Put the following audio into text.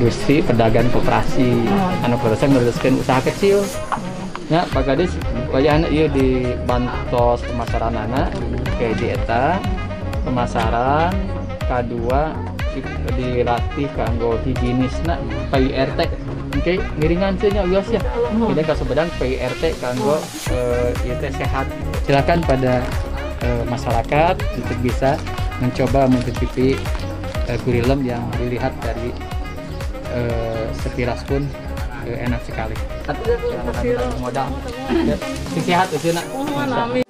industri pedagang koperasi anu proses meneruskan usaha kecil ya Pak Gadis bayana ieu di bantos pemasaran anak kayak di eta pemasaran kedua dilatih kanggo higienisna PIRT oke ngiringan nya bios ya kita kasebedang PIRT kanggo ieu teh sehat silakan pada masyarakat untuk bisa mencoba mencicipi kurilem yang dilihat dari sekilas pun enak sekali. Modal. Sehat itu nak.